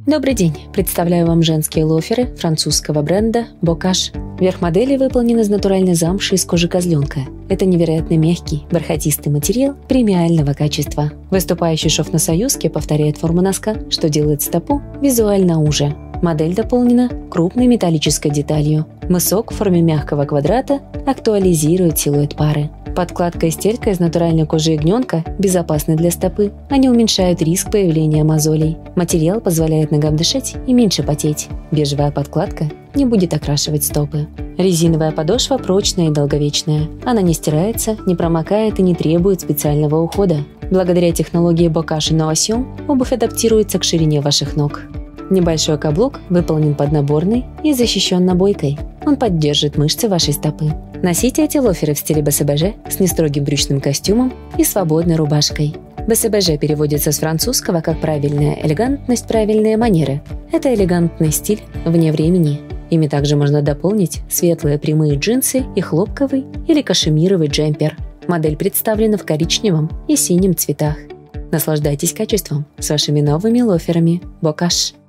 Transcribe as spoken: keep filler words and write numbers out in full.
Добрый день! Представляю вам женские лоферы французского бренда Bocage. Верх модели выполнен из натуральной замши из кожи козленка. Это невероятно мягкий, бархатистый материал премиального качества. Выступающий шов на союзке повторяет форму носка, что делает стопу визуально уже. Модель дополнена крупной металлической деталью. Мысок в форме мягкого квадрата актуализирует силуэт пары. Подкладка и стелька из натуральной кожи ягненка безопасны для стопы. Они уменьшают риск появления мозолей. Материал позволяет ногам дышать и меньше потеть. Бежевая подкладка не будет окрашивать стопы. Резиновая подошва прочная и долговечная. Она не стирается, не промокает и не требует специального ухода. Благодаря технологии Bocage Innovation обувь адаптируется к ширине ваших ног. Небольшой каблук выполнен под наборной и защищен набойкой. Он поддержит мышцы вашей стопы. Носите эти лоферы в стиле БСБЖ с нестрогим брючным костюмом и свободной рубашкой. БСБЖ переводится с французского как «правильная элегантность, правильные манеры». Это элегантный стиль вне времени. Ими также можно дополнить светлые прямые джинсы и хлопковый или кашемировый джемпер. Модель представлена в коричневом и синем цветах. Наслаждайтесь качеством с вашими новыми лоферами Bocage.